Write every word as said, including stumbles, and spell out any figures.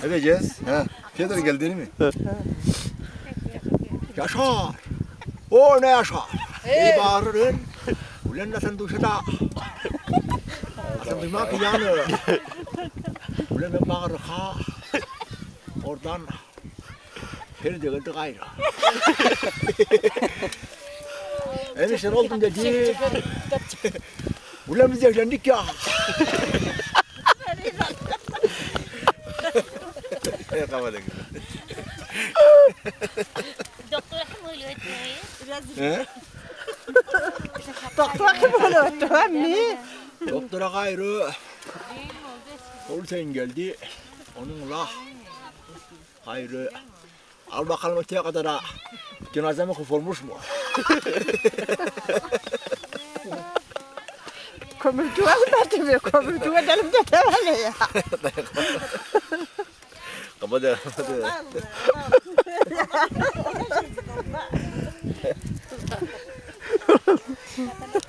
Edeceğiz. Ha. Fiyatları geldi mi? Yaşar. O ne Yaşar? İyi bağırırın. Ulan nasıl duşada? Sen duymak ki yani. Ulan ben bağırır ha. Oradan Feride geldi gayrı. Enişten oldum dedi. Ulan biz evlendik ya. Ya kafadan güzel. Doktor kim öyle ötmeyi? He? Doktor kim öyle ötmeyi? Doktora gayrı. Hulusi'nin geldi. Onunla gayrı. Al bakalım öteye kadar ha. Cenazeme kurtulmuş mu? Kömürcüğe mi mi? Kömürcüğe delim de temeli ya. Kapadı, kapadı.